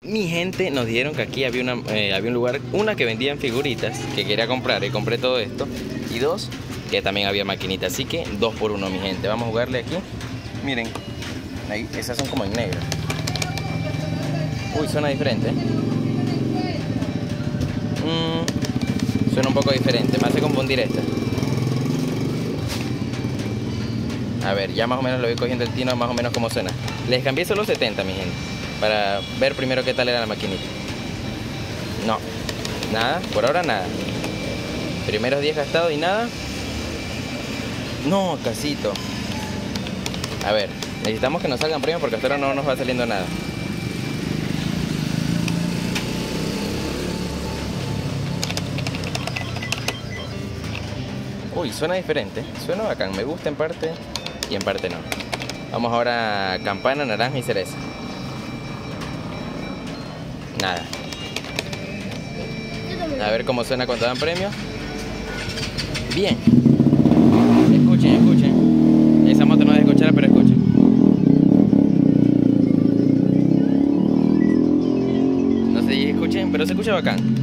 Mi gente nos dijeron que aquí había un lugar, una que vendían figuritas que quería comprar y compré todo esto, y dos, que también había maquinitas, así que 2 por 1 mi gente. Vamos a jugarle aquí. Miren, ahí, esas son como en negro. Uy, suena diferente. Suena un poco diferente, me hace confundir esta. A ver, ya más o menos lo voy cogiendo el tino, más o menos como suena. Les cambié solo 70 mi gente, para ver primero qué tal era la maquinita. No, nada, por ahora nada. Primeros 10 gastados y nada. No, casito. A ver, necesitamos que nos salgan premios porque hasta ahora no nos va saliendo nada. Uy, suena diferente, suena bacán, me gusta en parte y en parte no. Vamos ahora a campana, naranja y cereza. Nada. A ver cómo suena cuando dan premios. Bien. Escuchen, escuchen. Esa moto no es de escuchar, pero escuchen. No sé si escuchen, pero se escucha bacán.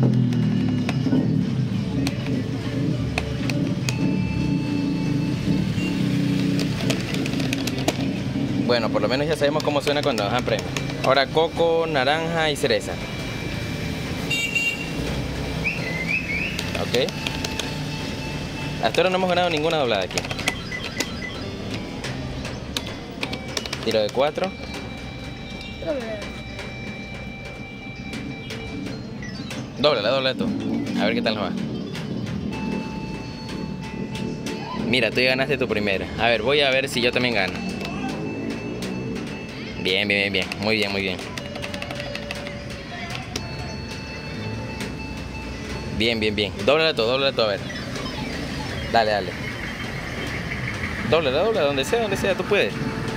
Bueno, por lo menos ya sabemos cómo suena cuando nos dan premios. Ahora coco, naranja y cereza. Ok. Hasta ahora no hemos ganado ninguna doblada aquí. Tiro de 4. Dóblala tú. A ver qué tal nos va. Mira, tú ya ganaste tu primera. A ver, voy a ver si yo también gano. Bien, bien, bien. Muy bien, muy bien. Bien, bien, bien. Dóblala tú, a ver. Dale, dale. Dóblala, donde sea, tú puedes.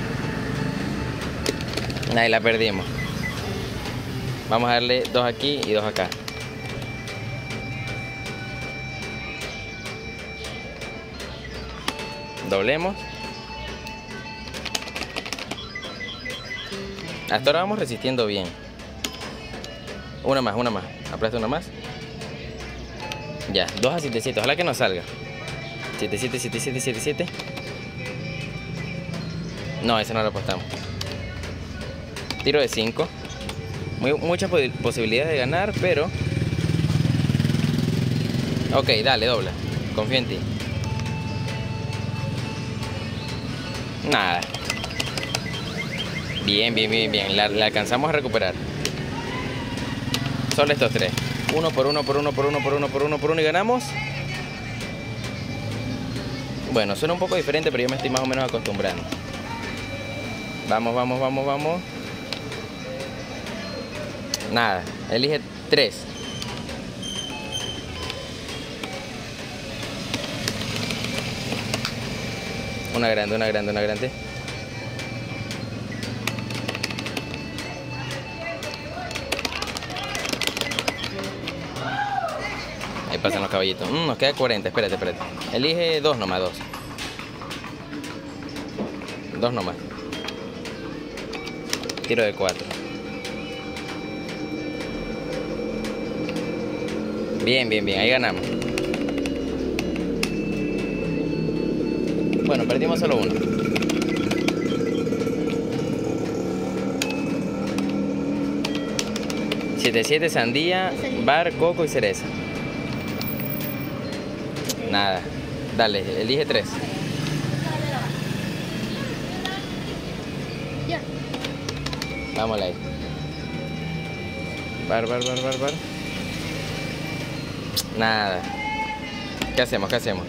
Ahí la perdimos. Vamos a darle 2 aquí y 2 acá. Doblemos. Hasta ahora vamos resistiendo bien. Una más. Aplasta una más. Ya, 2 a 7-7. Ojalá que nos salga. 7-7. No, ese no lo apostamos. Tiro de 5. Muchas posibilidades de ganar, pero... Ok, dale, dobla. Confío en ti. Nada. Bien. La alcanzamos a recuperar. Solo estos 3. 1 por 1 y ganamos. Bueno, suena un poco diferente, pero yo me estoy más o menos acostumbrando. Vamos. Nada, elige 3. Una grande. Ahí pasan los caballitos. Nos queda 40, espérate. Elige 2 nomás, 2. 2 nomás. Tiro de 4. Bien, ahí ganamos. Bueno, perdimos solo 1. $7-7, sandía, bar, coco y cereza. Nada. Dale, elige 3. Vamos ahí. Bar. Nada. ¿Qué hacemos?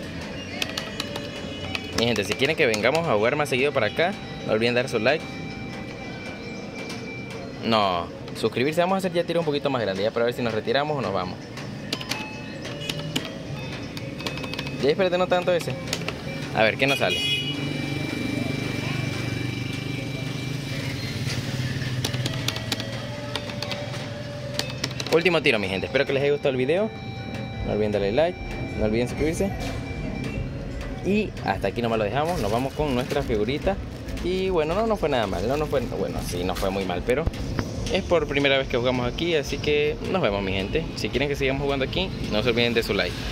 Mi gente, si quieren que vengamos a jugar más seguido para acá, no olviden dar su like. No, suscribirse. Vamos a hacer ya tiro un poquito más grande, ya para ver si nos retiramos o nos vamos. Ya espérate, no tanto ese. A ver, ¿qué nos sale? Último tiro, mi gente. Espero que les haya gustado el video. No olviden darle like, no olviden suscribirse. Y hasta aquí nomás lo dejamos. Nos vamos con nuestra figurita. Y bueno, no fue nada mal. Bueno, sí, no fue muy mal, pero es por primera vez que jugamos aquí, así que nos vemos mi gente. Si quieren que sigamos jugando aquí, no se olviden de su like.